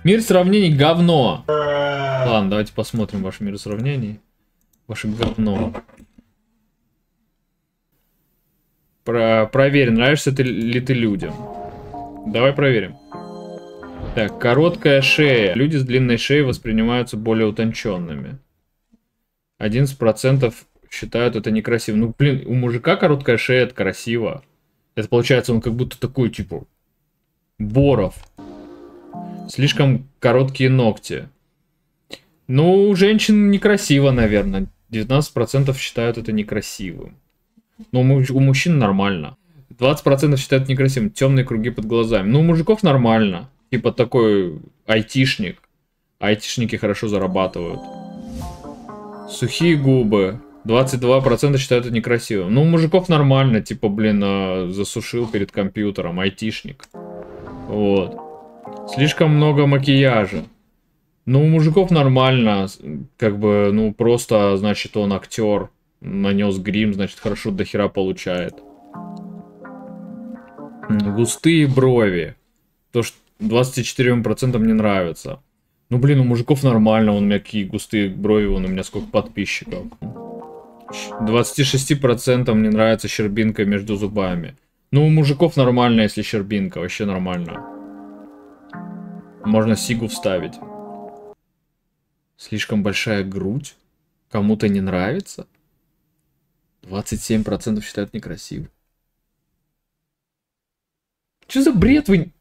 Мир сравнений говно. Ладно, давайте посмотрим ваш мир сравнений. Ваше говно. Проверь, нравишься ли ты людям. Давай проверим. Так, короткая шея. Люди с длинной шеей воспринимаются более утонченными. 11% считают это некрасивым. Ну, блин, у мужика короткая шея, это красиво. Это получается, он как будто такой, типа, Боров. Слишком короткие ногти. Ну, у женщин некрасиво, наверное. 19% считают это некрасивым. Но у мужчин нормально. 20% считают некрасивым. Темные круги под глазами. Ну, у мужиков нормально. Типа такой айтишник. Айтишники хорошо зарабатывают. Сухие губы. 22% считают это некрасивым. Ну, у мужиков нормально. Типа, блин, засушил перед компьютером. Айтишник. Вот. Слишком много макияжа. Ну, у мужиков нормально. Как бы, ну, просто, значит, он актер. Нанес грим, значит, хорошо дохера получает. Густые брови. То, что 24% не нравится. Ну, блин, у мужиков нормально. У меня какие густые брови, вон у меня сколько подписчиков. 26% не нравится щербинка между зубами. Ну, у мужиков нормально, если щербинка. Вообще нормально. Можно сигу вставить. Слишком большая грудь? Кому-то не нравится? 27% считают некрасивым. Что за бред вы...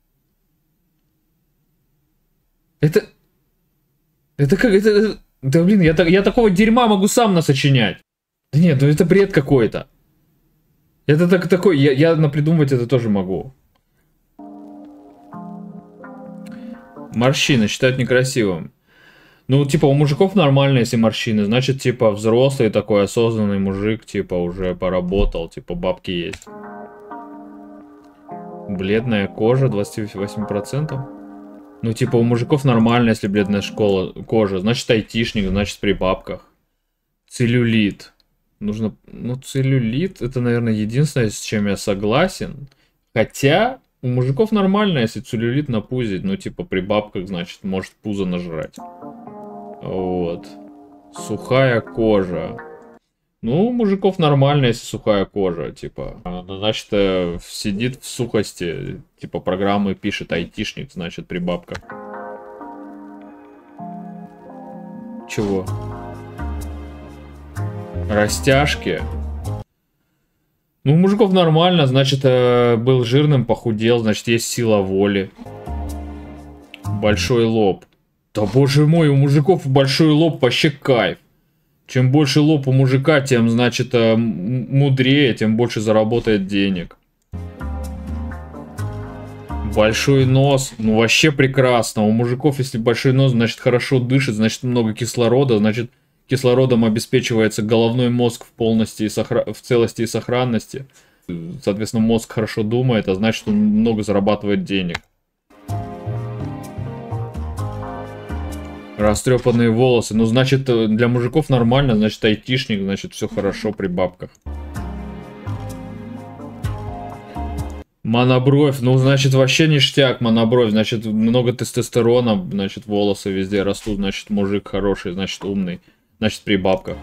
Это как... Да блин, я такого дерьма могу сам насочинять. Да нет, ну это бред какой-то. Это такой... Я напридумывать это тоже могу. Морщины считают некрасивым. Ну, типа, у мужиков нормально, если морщины. Значит, типа, взрослый такой осознанный мужик, типа, уже поработал, типа, бабки есть. Бледная кожа, 28%. Ну, типа, у мужиков нормально, если бледная кожа. Значит, айтишник, значит, при бабках. Целлюлит. Нужно... Ну, целлюлит, это, наверное, единственное, с чем я согласен. Хотя, у мужиков нормально, если целлюлит на пузе. Ну, типа, при бабках, значит, может пузо нажрать. Вот. Сухая кожа. Ну, у мужиков нормально, если сухая кожа, типа. Значит, сидит в сухости, типа, программы пишет айтишник, значит, при бабках. Чего? Растяжки. Ну, у мужиков нормально, значит, был жирным, похудел, значит, есть сила воли. Большой лоб. Да боже мой, у мужиков большой лоб вообще кайф. Чем больше лоб у мужика, тем, значит, мудрее, тем больше заработает денег. Большой нос, ну вообще прекрасно. У мужиков, если большой нос, значит, хорошо дышит, значит, много кислорода, значит, кислородом обеспечивается головной мозг в целости и сохранности. Соответственно, мозг хорошо думает, а значит, он много зарабатывает денег. Растрепанные волосы. Ну, значит, для мужиков нормально, значит, айтишник, значит, все хорошо при бабках. Монобровь. Ну, значит, вообще ништяк, монобровь. Значит, много тестостерона, значит, волосы везде растут, значит, мужик хороший, значит, умный. Значит, при бабках.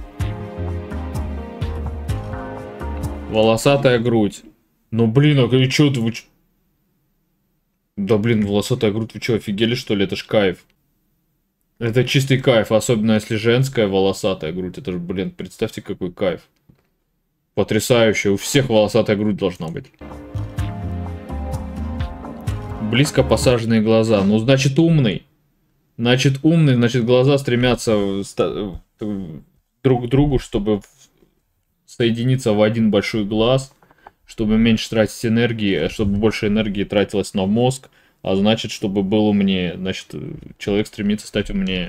Волосатая грудь. Ну, блин, а что ты... Да, блин, волосатая грудь, вы что, офигели, что ли? Это ж кайф. Это чистый кайф, особенно если женская волосатая грудь. Это же, блин, представьте, какой кайф. Потрясающе. У всех волосатая грудь должна быть. Близко посаженные глаза. Ну, значит, умный. Значит, умный, значит, глаза стремятся друг к другу, чтобы соединиться в один большой глаз, чтобы меньше тратить энергии, чтобы больше энергии тратилось на мозг. А значит, чтобы был умнее. Значит, человек стремится стать умнее.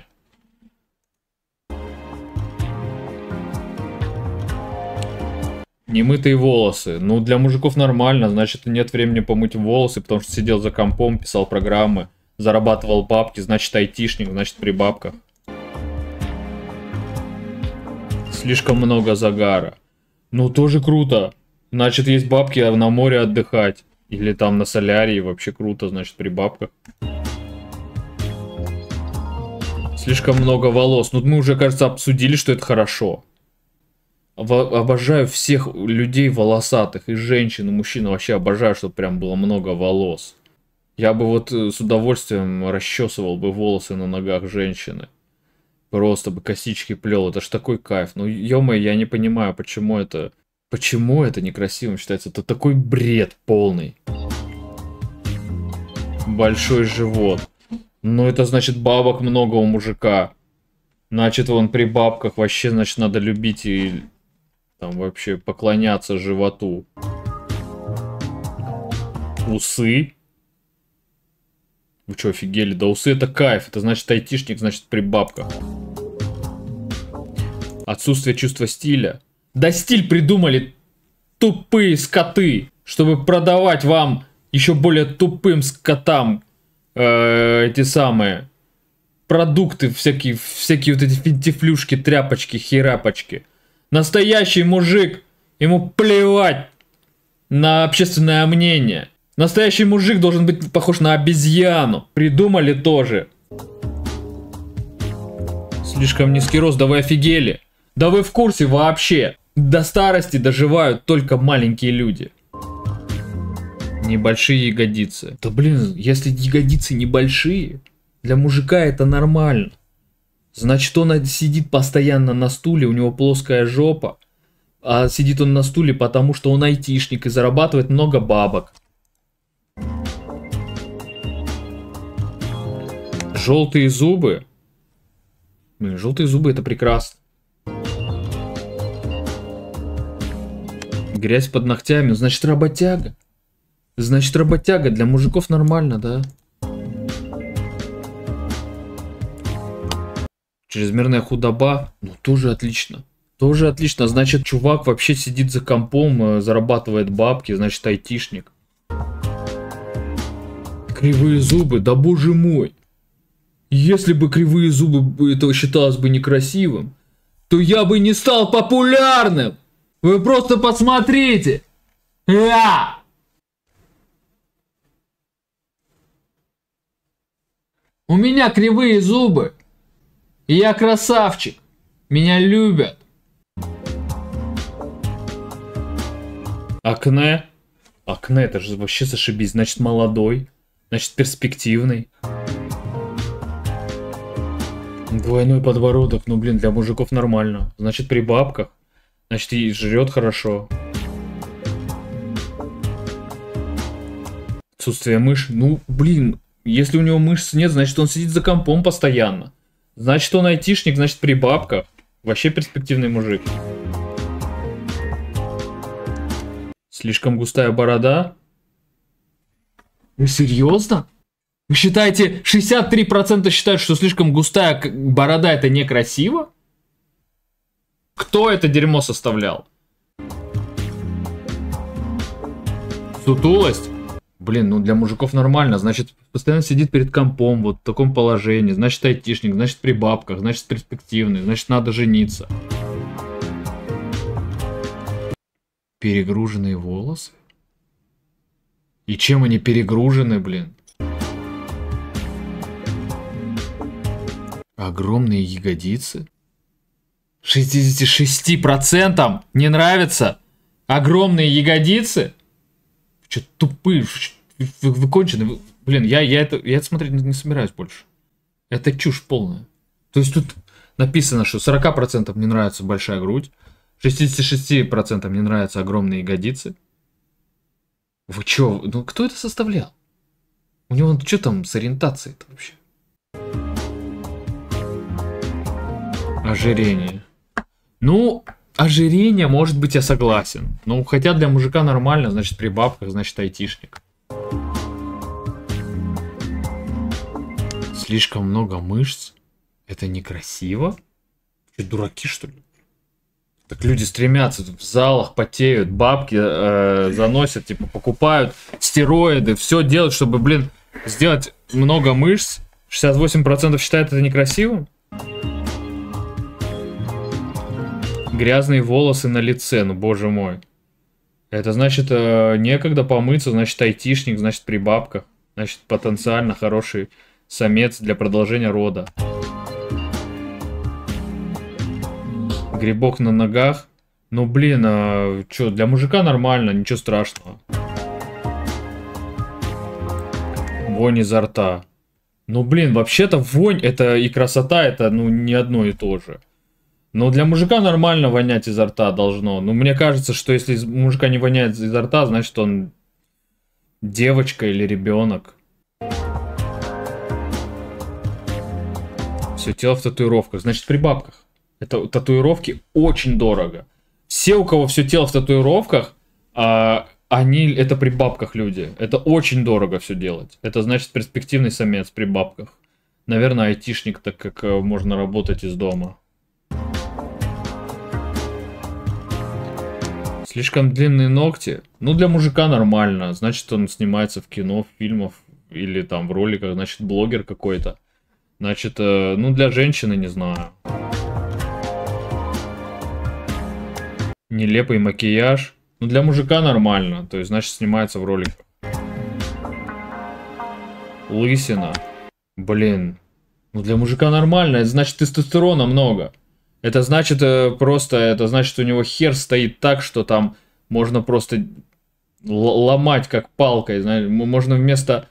Немытые волосы. Ну, для мужиков нормально. Значит, нет времени помыть волосы, потому что сидел за компом, писал программы, зарабатывал бабки. Значит, айтишник, значит, при бабках. Слишком много загара. Ну, тоже круто. Значит, есть бабки, а на море отдыхать. Или там на солярии, вообще круто, значит, при бабках. Слишком много волос. Ну, мы уже, кажется, обсудили, что это хорошо. Обожаю всех людей волосатых. И женщин, и мужчин. Вообще обожаю, чтобы прям было много волос. Я бы вот с удовольствием расчесывал бы волосы на ногах женщины. Просто бы косички плел. Это ж такой кайф. Ну, ё-моё, я не понимаю, почему это... Почему это некрасивым считается? Это такой бред полный. Большой живот. Ну, это значит бабок много у мужика. Значит, он при бабках вообще, значит, надо любить и там вообще поклоняться животу. Усы. Вы что, офигели? Да усы это кайф. Это значит айтишник, значит при бабках. Отсутствие чувства стиля. Да стиль придумали тупые скоты, чтобы продавать вам еще более тупым скотам эти самые продукты, всякие вот эти финтифлюшки, тряпочки, херапочки. Настоящий мужик, ему плевать на общественное мнение. Настоящий мужик должен быть похож на обезьяну. Придумали тоже. Слишком низкий рост, да вы офигели. Да вы в курсе вообще? До старости доживают только маленькие люди. Небольшие ягодицы. Да блин, если ягодицы небольшие, для мужика это нормально. Значит, он сидит постоянно на стуле, у него плоская жопа. А сидит он на стуле, потому что он айтишник и зарабатывает много бабок. Желтые зубы. Блин, желтые зубы это прекрасно. Грязь под ногтями, значит работяга. Значит работяга, для мужиков нормально, да? Чрезмерная худоба, ну тоже отлично. Тоже отлично, значит чувак вообще сидит за компом, зарабатывает бабки, значит айтишник. Кривые зубы, да боже мой. Если бы кривые зубы этого считалось бы некрасивым, то я бы не стал популярным. Вы просто посмотрите. У меня кривые зубы. И я красавчик. Меня любят. Акне. Акне, это же вообще зашибись. Значит молодой. Значит перспективный. Двойной подбородок. Ну блин, для мужиков нормально. Значит при бабках. Значит и жрет хорошо. Отсутствие мышц. Ну блин. Если у него мышц нет, значит он сидит за компом постоянно. Значит он айтишник, значит при бабках. Вообще перспективный мужик. Слишком густая борода? Вы серьезно? Вы считаете, 63% считают, что слишком густая борода это некрасиво? Кто это дерьмо составлял? Сутулость? Блин, ну для мужиков нормально, значит постоянно сидит перед компом, вот в таком положении, значит айтишник, значит при бабках, значит перспективный, значит надо жениться. Перегруженные волосы? И чем они перегружены, блин? Огромные ягодицы? 66% не нравится? Огромные ягодицы? Че тупые, вы кончены. Блин, я это смотреть не собираюсь больше. Это чушь полная. То есть тут написано, что 40% не нравится большая грудь, 66% не нравятся огромные ягодицы. Вы чё? Ну кто это составлял? У него что там с ориентацией-то вообще? Ожирение. Ну, ожирение, может быть, я согласен. Ну, хотя для мужика нормально, значит при бабках, значит айтишник. Слишком много мышц. Это некрасиво? Что, дураки, что ли? Так люди стремятся, в залах потеют, бабки заносят, типа покупают стероиды, все делают, чтобы, блин, сделать много мышц. 68% считают это некрасивым. Грязные волосы на лице, ну боже мой. Это значит некогда помыться, значит айтишник, значит при бабках. Значит потенциально хороший самец для продолжения рода. Грибок на ногах. Ну, блин, а чё, для мужика нормально, ничего страшного. Вонь изо рта. Ну, блин, вообще-то вонь это и красота, это, ну, не одно и то же. Но для мужика нормально вонять изо рта должно. Ну, мне кажется, что если мужика не воняет изо рта, значит он девочка или ребенок. Все тело в татуировках. Значит, при бабках. Это татуировки очень дорого. Все, у кого все тело в татуировках, они это при бабках люди. Это очень дорого все делать. Это значит перспективный самец при бабках. Наверное, айтишник, так как можно работать из дома. Слишком длинные ногти. Ну, для мужика нормально. Значит, он снимается в кино, в фильмах или там в роликах. Значит, блогер какой-то. Значит, ну, для женщины, не знаю. Нелепый макияж. Ну, для мужика нормально. То есть, значит, снимается в роликах. Лысина. Блин. Ну, для мужика нормально. Это значит, тестостерона много. Это значит просто, это значит, у него хер стоит так, что там можно просто ломать как палкой. Знаешь, можно вместо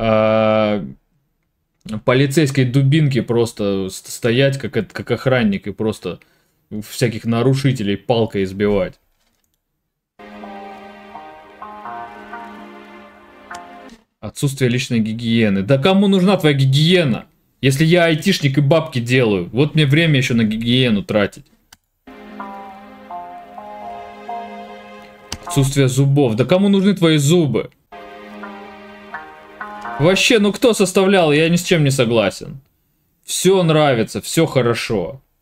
полицейской дубинки просто стоять как охранник и просто всяких нарушителей палкой избивать. Отсутствие личной гигиены. Да кому нужна твоя гигиена? Если я айтишник и бабки делаю, вот мне время еще на гигиену тратить. Отсутствие зубов. Да кому нужны твои зубы? Вообще, ну кто составлял? Я ни с чем не согласен. Все нравится, все хорошо.